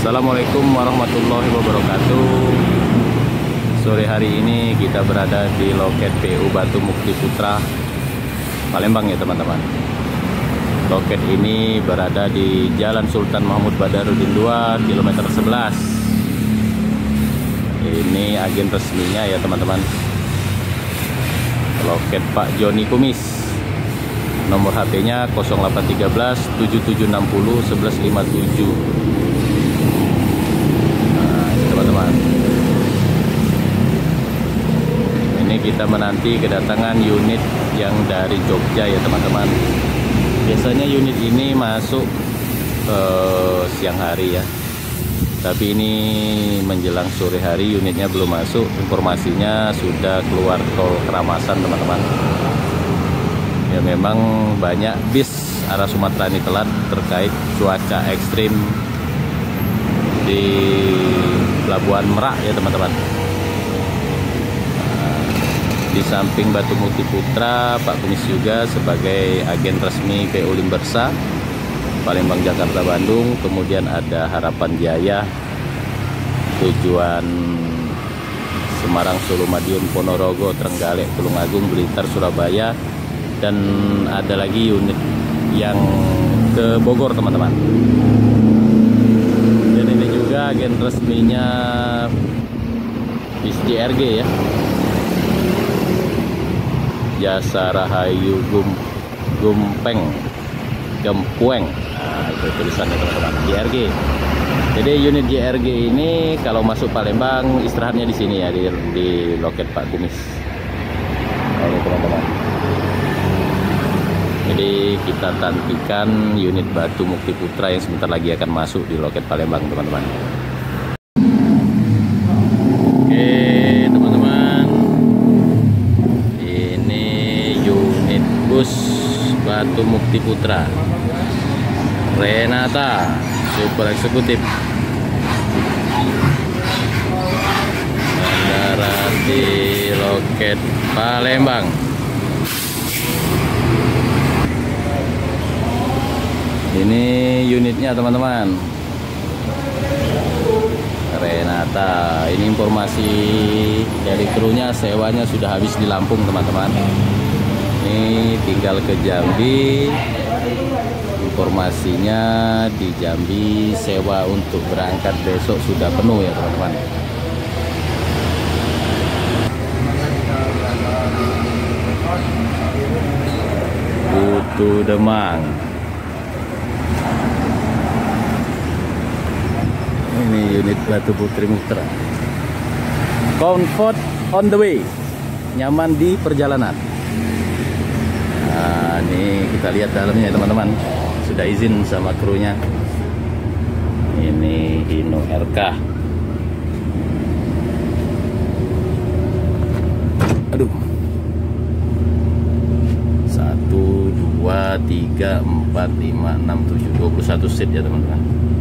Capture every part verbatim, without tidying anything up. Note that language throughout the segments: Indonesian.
Assalamualaikum warahmatullahi wabarakatuh. Sore hari ini kita berada di loket P U Batu Mukti Putra Palembang ya teman-teman. Loket ini berada di Jalan Sultan Mahmud Badarudin dua, kilometer sebelas. Ini agen resminya ya teman-teman. Loket Pak Joni Kumis. Nomor H P-nya nol delapan satu tiga tujuh tujuh enam nol satu satu lima tujuh. Nah, ini teman-teman. Ini kita menanti kedatangan unit yang dari Jogja ya teman-teman. Biasanya unit ini masuk eh, siang hari ya. Tapi ini menjelang sore hari unitnya belum masuk. Informasinya sudah keluar tol Keramasan teman-teman. Ya memang banyak bis arah Sumatera ini telat terkait cuaca ekstrim di Pelabuhan Merak ya teman-teman. Nah, di samping Batu Mukti Putra, Pak Kumis juga sebagai agen resmi P U Limbersa Palembang, Jakarta, Bandung. Kemudian ada Harapan Jaya tujuan Semarang, Solo, Madiun, Ponorogo, Trenggalek, Tulungagung, Blitar, Surabaya. Dan ada lagi unit yang ke Bogor teman-teman. Dan ini juga agen resminya bis J R G ya, Jasa Rahayu Gum, Gumpeng Gempueng. Nah, itu tulisannya teman-teman, J R G. Jadi unit J R G ini kalau masuk Palembang istirahatnya di sini ya, di, di loket Pak Kumis. Nah, ini teman-teman. Jadi kita tantikan unit Batu Mukti Putra yang sebentar lagi akan masuk di loket Palembang teman-teman. Oke teman-teman, ini unit bus Batu Mukti Putra Renata Super Eksekutif mendarat di loket Palembang. Ini unitnya teman-teman, Renata. Ini informasi dari krunya, sewanya sudah habis di Lampung teman-teman. Ini tinggal ke Jambi. Informasinya di Jambi sewa untuk berangkat besok sudah penuh ya teman-teman. Putu Demang. Ini unit Batu Putri Putra. Comfort on the way, nyaman di perjalanan. Nah, ini kita lihat dalamnya teman-teman. Sudah izin sama krunya. Ini Hino R K. Aduh. Satu, dua, tiga, empat, lima, enam, tujuh, dua puluh satu seat ya teman-teman.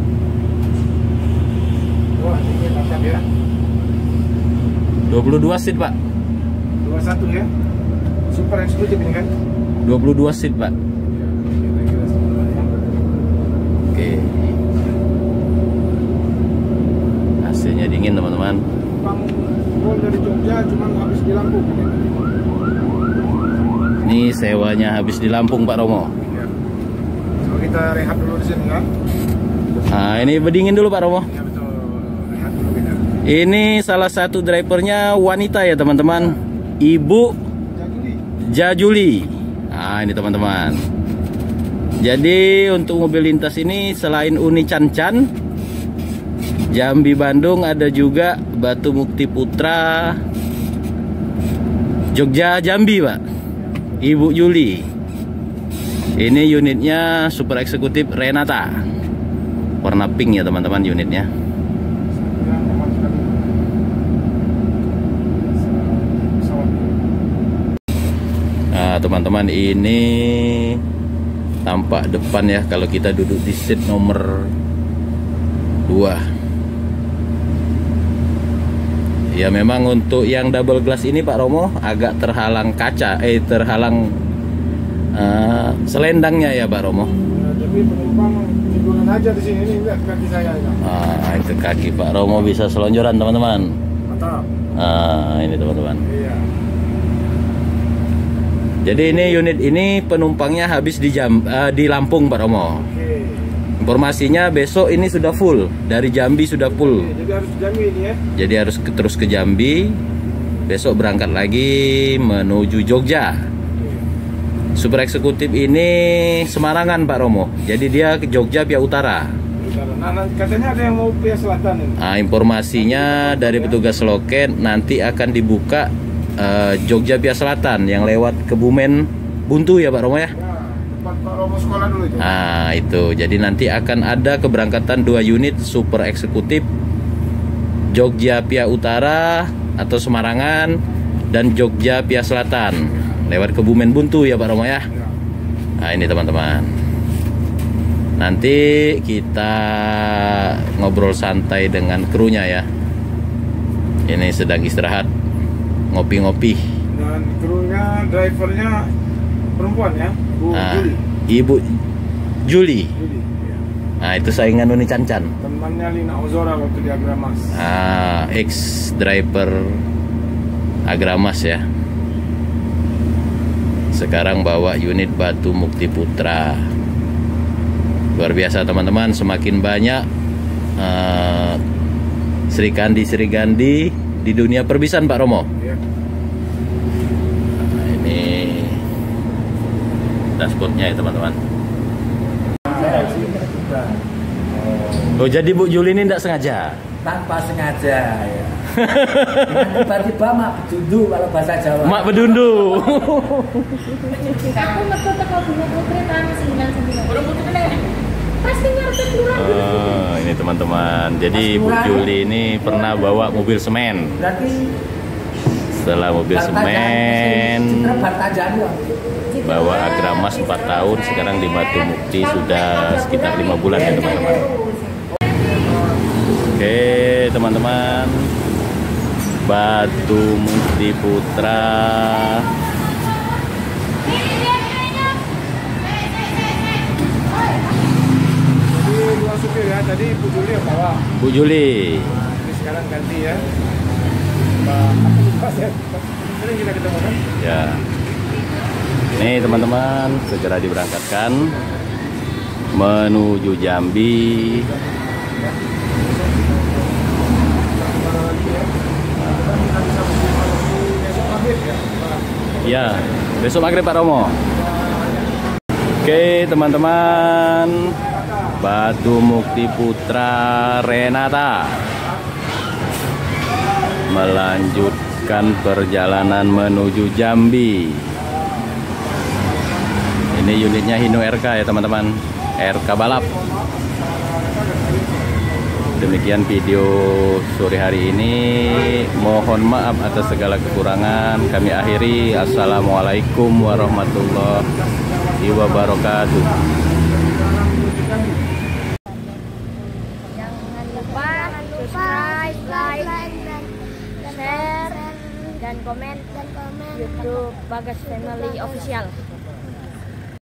dua puluh dua seat Pak. dua puluh satu ya. Super eksekutif ini kan. dua puluh dua seat Pak. Oke. Hasilnya dingin teman-teman. Bang dari Jogja cuma habis di Lampung. Ini sewanya habis di Lampung Pak Romo. Ya. Coba kita rehat dulu di sini kan. Nah, ini berdingin dulu Pak Romo. Ya betul. Rehat dulu kita. Ini salah satu drivernya wanita ya teman-teman, Ibu Jajuli. Nah ini teman-teman. Jadi untuk mobil lintas ini selain Uni Cancan, Jambi Bandung, ada juga Batu Mukti Putra Jogja Jambi Pak, Ibu Juli. Ini unitnya Super Eksekutif Renata, warna pink ya teman-teman unitnya. Nah teman-teman, ini tampak depan ya kalau kita duduk di seat nomor dua. Ya memang untuk yang double glass ini Pak Romo agak terhalang kaca, eh terhalang uh, selendangnya ya Pak Romo. Ya, tapi penumpang Tikungan aja di sini, ini lihat kaki saya ini. Ah, itu kaki Pak Romo bisa selonjoran teman-teman. Mantap. Ah, ini teman-teman. Iya. Jadi ini unit ini penumpangnya habis di jam uh, di Lampung Pak Romo. Oke. Informasinya besok ini sudah full, dari Jambi sudah full. Oke, jadi harus Jambi ini ya. Jadi harus ke, terus ke Jambi. Besok berangkat lagi menuju Jogja. Super eksekutif ini Semarangan Pak Romo. Jadi dia ke Jogja via utara. Nah, katanya ada yang mau via selatan ini. Nah, informasinya dari petugas loket nanti akan dibuka uh, Jogja via selatan yang lewat Kebumen Buntu ya Pak Romo ya. Ya, tempat Pak Romo sekolah dulu itu. Nah itu, jadi nanti akan ada keberangkatan dua unit super eksekutif Jogja via utara atau Semarangan dan Jogja via selatan lewat Kebumen Buntu ya Pak Romo ya. Nah ini teman-teman, nanti kita ngobrol santai dengan krunya ya. Ini sedang istirahat, ngopi-ngopi. Dan krunya, drivernya perempuan ya, Bu Nah, Juli. Ibu Juli. Juli. Ya. Nah itu saingan Nuni Cancan. Temannya Lina Ozora waktu di Agramas. Ah, ex driver Agramas ya. Sekarang bawa unit Batu Mukti Putra. Luar biasa teman-teman, semakin banyak uh, serikandi-serikandi di dunia perbisan Pak Romo. Ya. Nah, ini dashboardnya ya teman-teman. Oh jadi Bu Juli ini tidak sengaja? Tanpa sengaja ya. Tiba-tiba mak bedundu kalau bahasa Jawa. Mak bedundu. Aku metu teko Gunung Putri tahun sembilan puluh sembilan. Gunung Putri pasti ngerti kurang. Oh, ini teman-teman. Jadi Bu Juli ini pernah bawa mobil semen. Berarti Setelah mobil semen bawa Agramas empat tahun, sekarang di Batu Mukti sudah sekitar lima bulan ya teman-teman. Oke teman-teman, Batu Mukti Putra. Jadi dua supir ya, tadi Bu Juli yang bawa. Bu Juli. Ini sekarang ganti ya. Mbak, aku lupa ya. Sering kita ketemu kan? Ya. Nih teman-teman, segera diberangkatkan menuju Jambi. Ya, besok maghrib Pak Romo. Oke teman-teman, Batu Mukti Putra Renata melanjutkan perjalanan menuju Jambi. Ini unitnya Hino R K ya teman-teman, R K balap. Demikian video sore hari ini. Mohon maaf atas segala kekurangan. Kami akhiri. Assalamualaikum warahmatullahi wabarakatuh. Jangan lupa subscribe, like, share, dan komen YouTube Bagas Family Official.